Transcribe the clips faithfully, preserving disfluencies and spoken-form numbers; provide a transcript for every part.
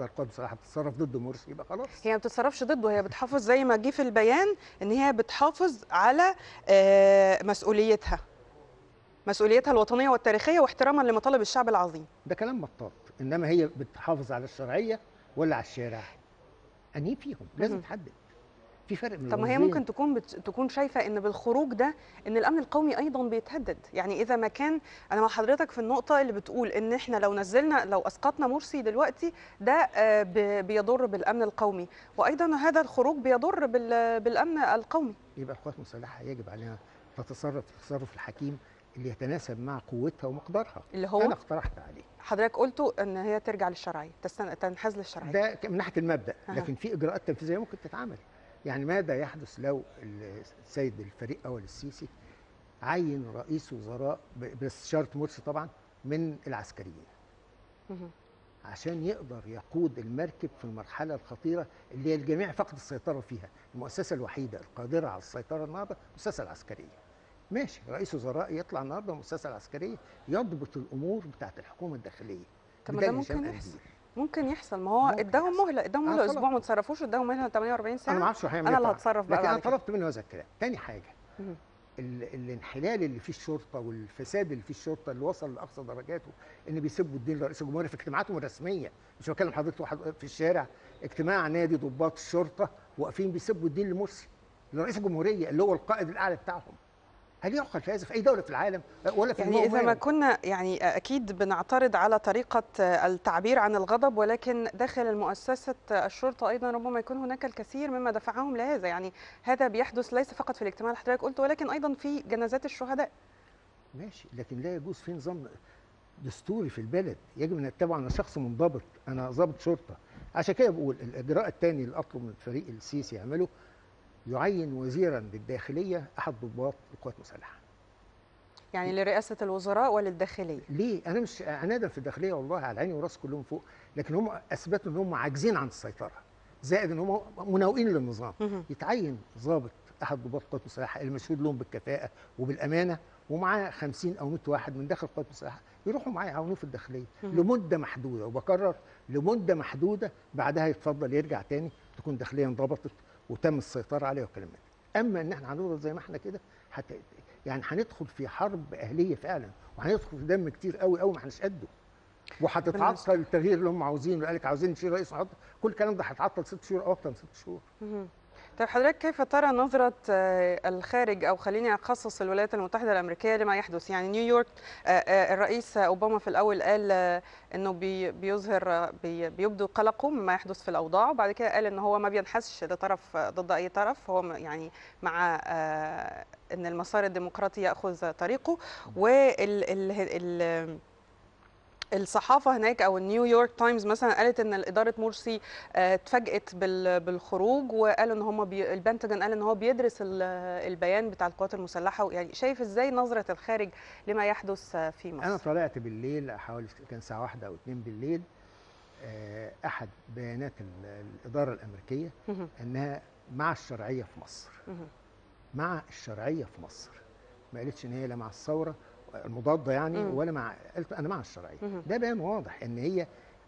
القوات المسلحه بتتصرف ضد مرسي يبقى خلاص. هي ما بتتصرفش ضده، هي بتحافظ زي ما جه في البيان ان هي بتحافظ على آه، مسؤوليتها مسؤوليتها الوطنيه والتاريخيه واحتراما لمطالب الشعب العظيم. ده كلام مطاط، انما هي بتحافظ على الشرعيه ولا على الشارع؟ انهي فيهم؟ لازم مهم. تحدد. في فرق من طب ما هي الرمزين. ممكن تكون بت... تكون شايفه ان بالخروج ده ان الامن القومي ايضا بيتهدد، يعني اذا ما كان انا مع حضرتك في النقطه اللي بتقول ان احنا لو نزلنا لو اسقطنا مرسي دلوقتي ده آه، ب... بيضر بالامن القومي، وايضا هذا الخروج بيضر بال... بالامن القومي. يبقى القوات المسلحه يجب عليها تتصرف التصرف الحكيم اللي يتناسب مع قوتها ومقدارها. اللي هو انا اقترحت عليه حضرتك قلته ان هي ترجع للشرعيه، تستن... تنحاز للشرعيه. ده من ناحيه المبدا، أه. لكن في اجراءات تنفيذيه ممكن تتعمل. يعني ماذا يحدث لو السيد الفريق اول السيسي عين رئيس وزراء باستشاره مرسي طبعا من العسكريين مهم. عشان يقدر يقود المركب في المرحله الخطيره اللي الجميع فقد السيطره فيها. المؤسسه الوحيده القادره على السيطره النهارده المؤسسه العسكريه. ماشي، رئيس وزراء يطلع النهارده المؤسسه العسكريه يضبط الامور بتاعت الحكومه الداخليه. طب ما ده بداية هشام ممكن قنديل. يحصل، ممكن يحصل، ما هو ممكن اداهم يحصل. مهله اداهم أنا مهله طلبت. اسبوع ما تصرفوش، اداهم مهله ثمانية وأربعين ساعه. انا ما اعرفش هو هيعمل انا ايه اللي طبعا، هتصرف بقى لكن انا بعد كده. طلبت منه هذا الكلام. تاني حاجه، مهم. ال الانحلال اللي فيه الشرطه والفساد اللي فيه الشرطه اللي وصل لاقصى درجاته، ان بيسبوا الدين لرئيس الجمهوريه في اجتماعاتهم الرسميه. مش بكلم حضرتك واحد في الشارع، اجتماع نادي ضباط الشرطه واقفين بيسبوا الدين لمرسي لرئيس الجمهوريه اللي هو القائد الاعلى بتاعهم. هل يعقل في هذا في اي دوله في العالم ولا في يعني إذا ما الموارد؟ كنا يعني أكيد بنعترض على طريقة التعبير عن الغضب، ولكن داخل مؤسسة الشرطة أيضا ربما يكون هناك الكثير مما دفعهم لهذا. يعني هذا بيحدث ليس فقط في الاجتماع اللي حضرتك قلته، ولكن أيضا في جنازات الشهداء. ماشي، لكن لا يجوز في نظام دستوري في البلد يجب ان اتبعه. انا شخص منضبط، انا ضابط شرطه. عشان كده بقول الاجراء الثاني اللي اطلب من الفريق السيسي يعمله، يعين وزيرا للداخليه احد ضباط القوات المسلحه. يعني لرئاسة الوزراء وللداخلية. ليه؟ انا مش عنادا في الداخليه والله، على عيني وراسي كلهم فوق، لكن هم اثبتوا ان هم عاجزين عن السيطره، زائد ان هم مناوئين للنظام. مهم. يتعين ضابط احد ضباط القوات المسلحه المشهود لهم بالكفاءه وبالامانه، ومعاه خمسين او مئة واحد من داخل القوات المسلحه يروحوا معاه يعاونوه في الداخليه مهم. لمده محدوده، وبكرر لمده محدوده، بعدها يتفضل يرجع تاني تكون داخليه انضبطت وتم السيطره عليها والكلام ده. اما ان احنا هنفضل زي ما احنا كده حتى يعني هندخل في حرب اهليه فعلا، وهندخل في دم كتير قوي قوي ما احناش قده، وهتتعطل التغيير اللي هم عاوزينه. قال لك عاوزين نشيل رئيس وحط كل الكلام ده هيتعطل ست شهور او اكتر من ست شهور. مهم. طيب حضرتك كيف ترى نظرة آه، الخارج، أو خليني أخصص الولايات المتحدة الأمريكية لما يحدث؟ يعني نيويورك، آه، آه، الرئيس أوباما في الأول قال آه، أنه بي- بيظهر آه، بي- بيبدو قلقه مما يحدث في الأوضاع، وبعد كده قال أنه هو ما بينحازش لطرف آه، ضد أي طرف، هو م- يعني مع آه، أن المسار الديمقراطي يأخذ طريقه. وال ال ال الصحافه هناك او النيويورك تايمز مثلا قالت ان اداره مرسي آه، اتفاجئت بال- بالخروج، وقالوا ان هم بي... البنتاجون قال ان هو بيدرس ال- البيان بتاع القوات المسلحه. يعني شايف ازاي نظره الخارج لما يحدث آه، في انا مصر؟ طلعت بالليل حوالي كان الساعه واحدة او اتنين بالليل، آه، احد بيانات ال- الاداره الامريكيه مهم. انها مع الشرعيه في مصر. مهم. مع الشرعيه في مصر، ما قالتش ان هي لا مع الثوره المضاده يعني مم. ولا مع، قالت انا مع الشرعيه. مهم. ده بيان واضح ان هي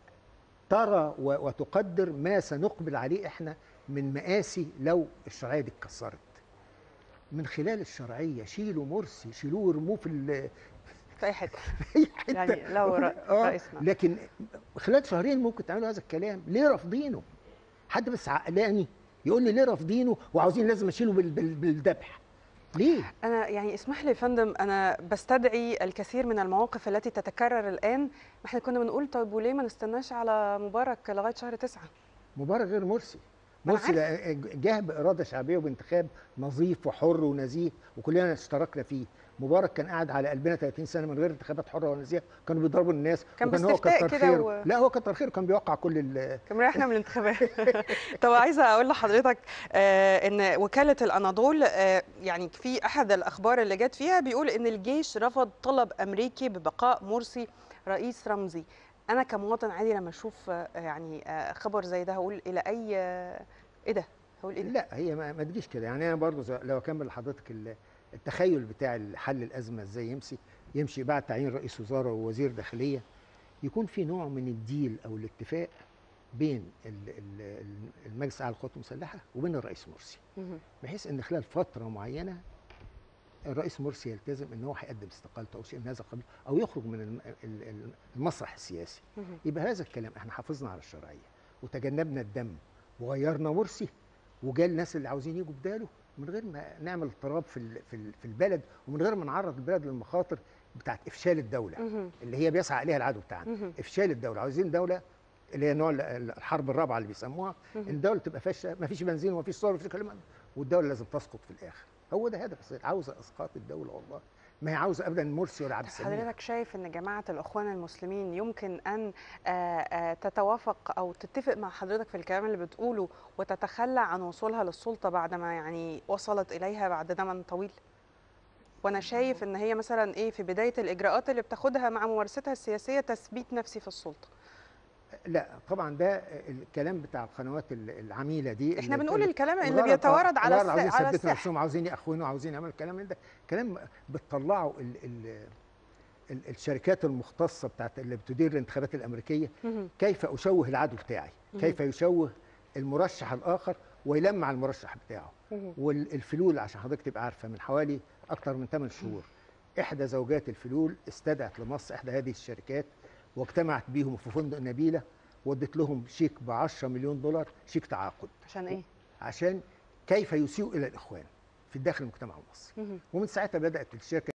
ترى و- وتقدر ما سنقبل عليه احنا من مآسي لو الشرعيه دي اتكسرت. من خلال الشرعيه شيلوا مرسي، شيلوه ورموه في ال- في اي حته. في اي حته. يعني لو ر- اه رئيسنا لكن خلال شهرين ممكن تعملوا هذا الكلام. ليه رافضينه؟ حد بس عقلاني يقول لي ليه رافضينه وعاوزين لازم اشيله بال- بال- بالذبح؟ ليه؟ انا يعني اسمح لي يا فندم، انا بستدعي الكثير من المواقف التي تتكرر الان. ما احنا كنا بنقول طيب وليه ما نستناش على مبارك لغايه شهر تسعة؟ مبارك غير مرسي. ما أنا مرسي لا- جه باراده شعبيه وبانتخاب نظيف وحر ونزيه وكلنا اشتركنا فيه. مبارك كان قاعد على قلبنا ثلاثين سنه من غير انتخابات حره ونزيهه، كانوا بيضربوا الناس كان وكان هو باستفتاء كتر كده خيره. و... لا هو كتر خيره، كان بيوقع كل ال كان مريحنا من الانتخابات. طب عايزه اقول لحضرتك آه ان وكاله الاناضول آه يعني في احد الاخبار اللي جت فيها بيقول ان الجيش رفض طلب امريكي ببقاء مرسي رئيس رمزي. انا كمواطن عادي لما اشوف آه يعني آه خبر زي ده هقول الى اي آه ايه ده؟ هقول ايه ده؟ لا هي ما, ما تجيش كده. يعني انا برضه زي- لو اكمل لحضرتك ال- التخيل بتاع حل الازمه ازاي يمشي يمشي بعد تعيين رئيس وزراء ووزير داخليه، يكون في نوع من الديل او الاتفاق بين ال- ال- المجلس الاعلى للقوات المسلحه وبين الرئيس مرسي، مهم. بحيث ان خلال فتره معينه الرئيس مرسي يلتزم ان هو هيقدم استقالته او شيء من هذا القبيل، او يخرج من الم- ال- ال- المسرح السياسي. مهم. يبقى هذا الكلام احنا حافظنا على الشرعيه وتجنبنا الدم وغيرنا مرسي، وجا الناس اللي عاوزين يجوا بداله من غير ما نعمل اضطراب في ال- في ال- في البلد، ومن غير ما نعرض البلد للمخاطر بتاعت افشال الدوله مهم. اللي هي بيسعى اليها العدو بتاعنا. مهم. افشال الدوله، عاوزين دوله اللي هي نوع ال- ال- الحرب الرابعه اللي بيسموها، مهم. ان الدوله تبقى فاشله، ما فيش بنزين وما فيش صور وما فيش كلام، والدوله لازم تسقط في الاخر. هو ده هدف السيد، عاوزه اسقاط الدوله والله، ما هي عاوزه ابدا مرسي ولا عبد السلام. حضرتك شايف ان جماعه الاخوان المسلمين يمكن ان آه، آه، تتوافق او تتفق مع حضرتك في الكلام اللي بتقوله وتتخلى عن وصولها للسلطه بعدما يعني وصلت اليها بعد زمن طويل؟ وانا شايف ان هي مثلا ايه في بدايه الاجراءات اللي بتاخدها مع ممارستها السياسيه تثبيت نفسي في السلطه. لا طبعا ده الكلام بتاع القنوات ال- العميله دي، احنا اللي بنقول بتقول- الكلام اللي الغرض- بيتوارد آه، على الغرض الس- عاوزين على يثبتوا الساحه. نفسهم، عاوزين يأخونوا، عاوزين يعملوا الكلام من ده، كلام بتطلعوا ال ال ال الشركات المختصه بتاعت اللي بتدير الانتخابات الامريكيه، مهم. كيف اشوه العدو بتاعي، كيف يشوه المرشح الاخر ويلمع المرشح بتاعه. مهم. والفلول عشان حضرتك تبقى عارفه، من حوالي اكثر من ثمان شهور احدى زوجات الفلول استدعت لمصر احدى هذه الشركات واجتمعت بيهم في فندق نبيله، وادت لهم شيك ب عشرة مليون دولار، شيك تعاقد، عشان ايه؟ عشان كيف يسيء الى الاخوان في داخل المجتمع المصري. مهم. ومن ساعتها بدات الشركه